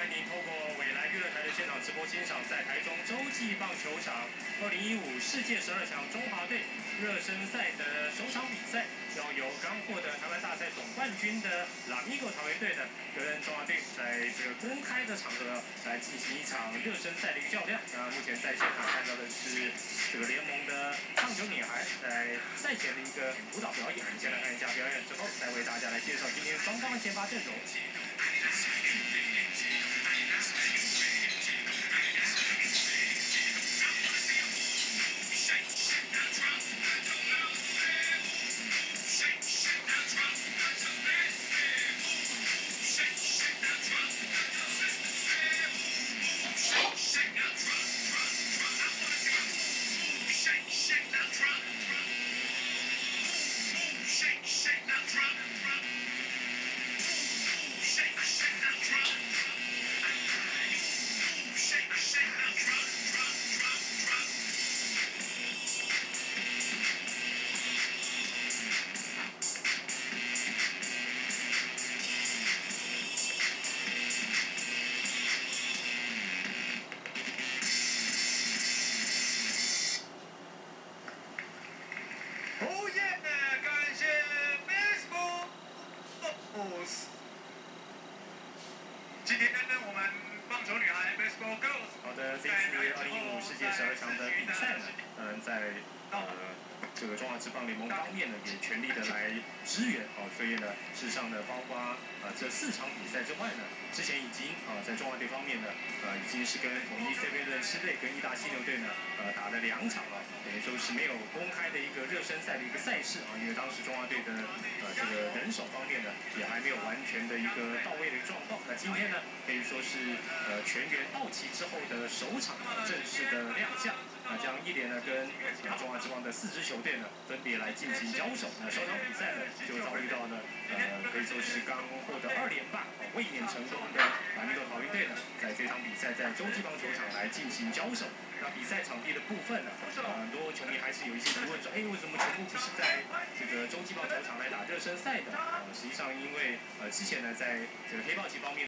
欢迎您透过未来娱乐台的现场直播欣赏，在台中洲际棒球场2015世界12强中华队热身赛的首场比赛，要由刚获得台湾大赛总冠军的拉米狗桃园队的跟中华队在这个公开的场合来进行一场热身赛的一个较量。那目前在现场看到的是这个联盟的唱球女孩在赛前的一个舞蹈表演。我们先来看一下表演之后，再为大家来介绍今天双方的先发阵容。 今天呢，我们棒球女孩 Baseball Girls。 好的，这次2015世界12强的比赛呢，在这个中华职棒联盟方面呢，也全力的来支援所以呢，事实上呢，包括这4场比赛之外呢，之前已经在中华队方面呢，已经是跟统一飞飞人狮队跟义大犀牛队呢，打了2场了，等于说是没有公开的一个热身赛的一个赛事因为当时中华队的这个人手方面呢，也还没有完全的一个到位的状况。那今天呢，可以说是全员到齐之后的首场正式的亮相。将一连呢跟中华职棒的4支球队呢分别来进行交手。那首场比赛呢就遭遇到了可以说是刚获得2连霸卫冕成功的拉米狗桃园队呢，在这场比赛在洲际棒球场来进行交手。那比赛场地的部分呢，很多球迷还是有一些疑问说，为什么全部不是在这个洲际棒球场来打热身赛的？实际上因为之前呢在这个黑豹旗方面。